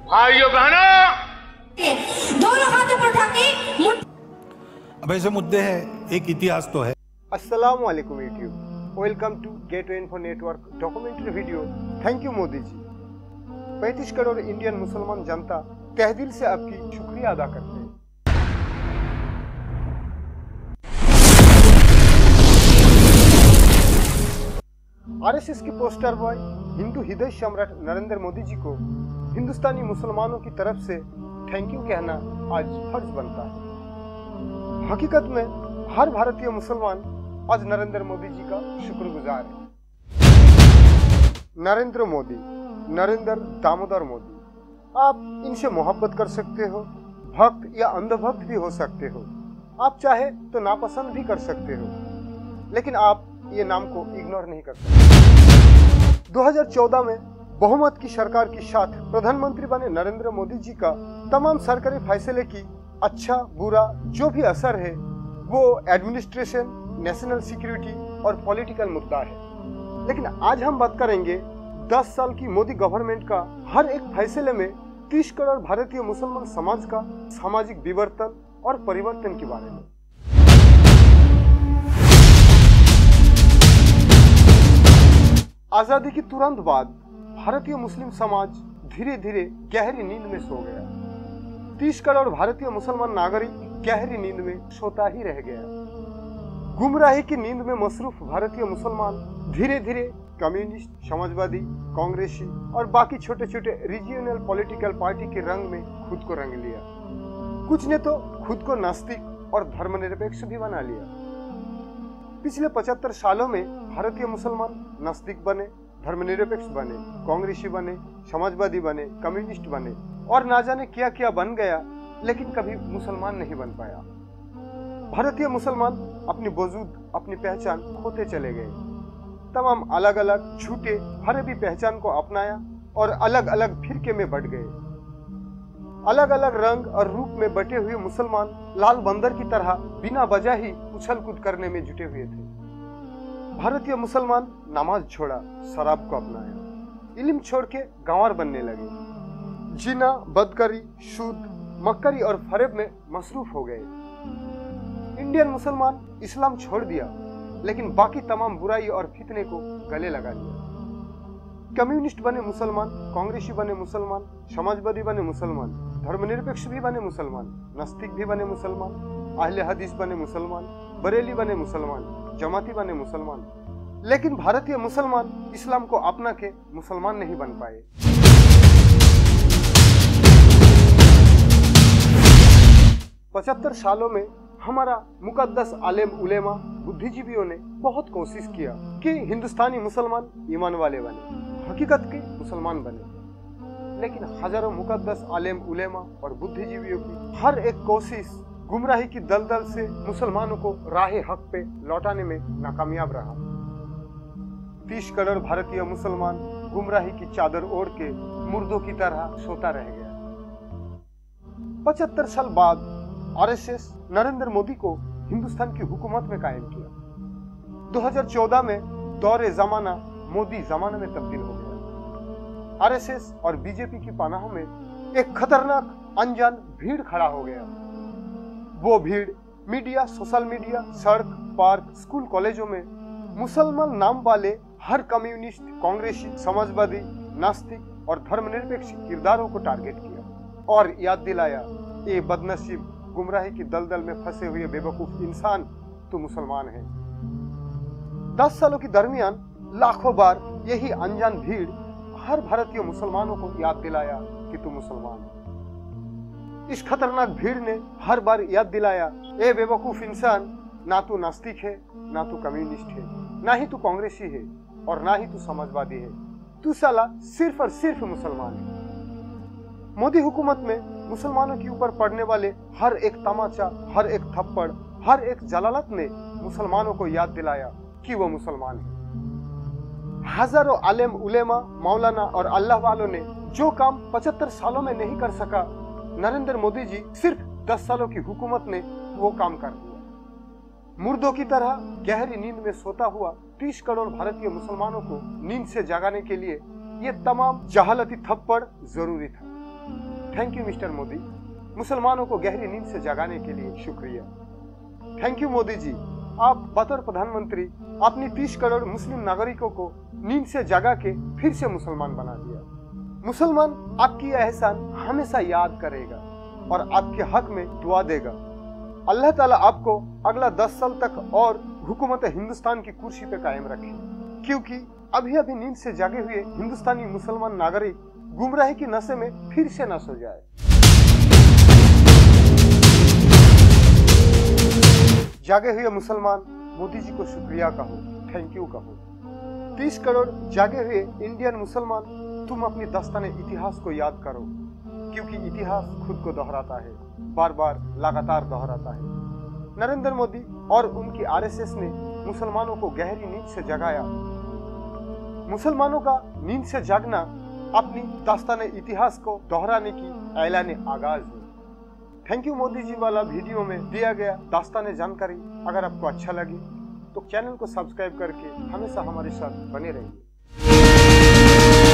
भाइयों बहनों, दोनों हाथों पर उठाके अब ऐसे मुद्दे हैं, एक इतिहास तो है। अस्सलाम वालेकुम YouTube, welcome to gateway info network documentary video. Thank you Modi ji. 35 crore Indian मुसलमान जनता तहे दिल से आपकी शुक्रिया अदा करते हैं। आरएसएस के पोस्टर बॉय हिंदू हृदय सम्राट नरेंद्र मोदी जी को हिंदुस्तानी मुसलमानों की तरफ से थैंक यू कहना आज फर्ज बनता है। हकीकत में हर भारतीय मुसलमान आज नरेंद्र मोदी जी का शुक्रगुजार है। नरेंद्र मोदी, नरेंद्र दामोदर मोदी, आप इनसे मोहब्बत कर सकते हो, भक्त या अंधभक्त भी हो सकते हो, आप चाहे तो नापसंद भी कर सकते हो, लेकिन आप ये नाम को इग्नोर नहीं कर सकते। 2014 में बहुमत की सरकार के साथ प्रधानमंत्री बने नरेंद्र मोदी जी का तमाम सरकारी फैसले की अच्छा बुरा जो भी असर है वो एडमिनिस्ट्रेशन, नेशनल सिक्योरिटी और पॉलिटिकल मुद्दा है। लेकिन आज हम बात करेंगे 10 साल की मोदी गवर्नमेंट का हर एक फैसले में 30 करोड़ भारतीय मुसलमान समाज का सामाजिक विवर्तन और परिवर्तन के बारे में। आजादी की तुरंत बाद भारतीय मुस्लिम समाज धीरे धीरे गहरी नींद में सो गया। 30 करोड़ भारतीय मुसलमान नागरिक गहरी नींद में सोता ही रह गया। गुमराही की नींद में मसरूफ भारतीय मुसलमान धीरे धीरे कम्युनिस्ट, समाजवादी, कांग्रेसी और बाकी छोटे छोटे रीजनल पॉलिटिकल पार्टी के रंग में खुद को रंग लिया। कुछ ने तो खुद को नास्तिक और धर्मनिरपेक्ष भी बना लिया। पिछले 75 सालों में भारतीय मुसलमान नास्तिक बने, धर्मनिरपेक्ष बने, कांग्रेसी बने, समाजवादी बने, कम्युनिस्ट बने और ना जाने क्या क्या बन गया, लेकिन कभी मुसलमान नहीं बन पाया। भारतीय मुसलमान अपनी वजूद, अपनी पहचान खोते चले गए। तमाम अलग अलग झूठे फरेबी पहचान को अपनाया और अलग अलग फिरके में बट गए। अलग अलग रंग और रूप में बटे हुए मुसलमान लाल बंदर की तरह बिना वजह ही उछल कूद करने में जुटे हुए थे। भारतीय मुसलमान नमाज छोड़ा, शराब को अपनाया, इल्म छोड़ के गंवार बनने लगे, जिना, बदकारी, सूद, मक्करी और फरेब में मसरूफ हो गए। इंडियन मुसलमान इस्लाम छोड़ दिया, लेकिन बाकी तमाम बुराई और फितने को गले लगा लिया। कम्युनिस्ट बने मुसलमान, कांग्रेसी बने मुसलमान, समाजवादी बने मुसलमान, धर्मनिरपेक्ष भी बने मुसलमान, नास्तिक भी बने मुसलमान, अहले हदीस बने मुसलमान, बरेली बने मुसलमान, जमाती बने मुसलमान, लेकिन भारतीय मुसलमान इस्लाम को अपना के मुसलमान नहीं बन पाए। पचहत्तर सालों में हमारा मुकद्दस आलेम उलेमा बुद्धिजीवियों ने बहुत कोशिश किया कि हिंदुस्तानी मुसलमान ईमान वाले बने, हकीकत के मुसलमान बने, लेकिन हजारों मुकद्दस आलेम उलेमा और बुद्धिजीवियों की हर एक कोशिश गुमराही की दलदल से मुसलमानों को राह हक पे लौटाने में नाकामयाब रहा। 30 करोड़ भारतीय मुसलमान गुमराही की चादर ओढ़ के मुर्दों की तरह सोता रह गया। 75 साल बाद आरएसएस नरेंद्र मोदी को हिंदुस्तान की हुकूमत में कायम किया। 2014 में दौरे जमाना मोदी जमाना में तब्दील हो गया। आरएसएस और बीजेपी की पनाह में एक खतरनाक अनजान भीड़ खड़ा हो गया। वो भीड़ मीडिया, सोशल मीडिया, सड़क, पार्क, स्कूल, कॉलेजों में मुसलमान नाम वाले हर कम्युनिस्ट, कांग्रेसी, समाजवादी, नास्तिक और धर्मनिरपेक्ष किरदारों को टारगेट किया और याद दिलाया, ये बदनसीब गुमराही की दलदल में फंसे हुए बेवकूफ इंसान, तू मुसलमान है। 10 सालों के दरमियान लाखों बार यही अनजान भीड़ हर भारतीय मुसलमानों को याद दिलाया कि तू मुसलमान है। इस खतरनाक भीड़ ने हर बार याद दिलाया, ए बेवकूफ इंसान, ना तू नास्तिक है, ना तू कम्युनिस्ट है, ना ही तू कांग्रेसी है और ना ही तू समाजवादी है, तू साला सिर्फ और सिर्फ मुसलमान है। मोदी हुकूमत में मुसलमानों के ऊपर पड़ने वाले हर एक तमाचा, हर एक थप्पड़, हर एक जलालत ने मुसलमानों को याद दिलाया कि वो मुसलमान है। हजारों आलेम उलेमा, मौलाना और अल्लाह वालों ने जो काम 75 सालों में नहीं कर सका, नरेंद्र मोदी जी सिर्फ 10 सालों की हुकूमत ने वो काम कर दिया। मुर्दों की तरह गहरी नींद में सोता हुआ 30 करोड़ भारतीय मुसलमानों को नींद से जगाने के लिए ये तमाम जहालती थप्पड़ जरूरी था। थैंक यू मिस्टर मोदी, मुसलमानों को गहरी नींद से जगाने के लिए शुक्रिया। थैंक यू मोदी जी, आप बतौर प्रधानमंत्री अपनी 30 करोड़ मुस्लिम नागरिकों को नींद से जगा के फिर से मुसलमान बना दिया। मुसलमान आपकी यह एहसान हमेशा याद करेगा और आपके हक में दुआ देगा। अल्लाह ताला आपको अगला 10 साल तक और हुकूमत हिंदुस्तान की कुर्सी पे कायम रखे, क्योंकि अभी अभी नींद से जागे हुए हिंदुस्तानी मुसलमान नागरिक गुमराही की नशे में फिर से न सो जाए। जागे हुए मुसलमान मोदी जी को शुक्रिया कहो, थैंक यू कहो। 30 करोड़ जागे हुए इंडियन मुसलमान, तुम अपनी दस्ताने इतिहास को याद करो, क्योंकि इतिहास खुद को दोहराता है, बार बार लगातार दोहराता है। नरेंद्र मोदी और उनकी आरएसएस ने मुसलमानों को गहरी नींद से जगाया। मुसलमानों का नींद से जागना अपनी दास्ताने इतिहास को दोहराने की ऐलान आगाज है। थैंक यू मोदी जी वाला वीडियो में दिया गया दास्ताने जानकारी अगर आपको अच्छा लगी तो चैनल को सब्सक्राइब करके हमेशा हमारे साथ बने रहिए।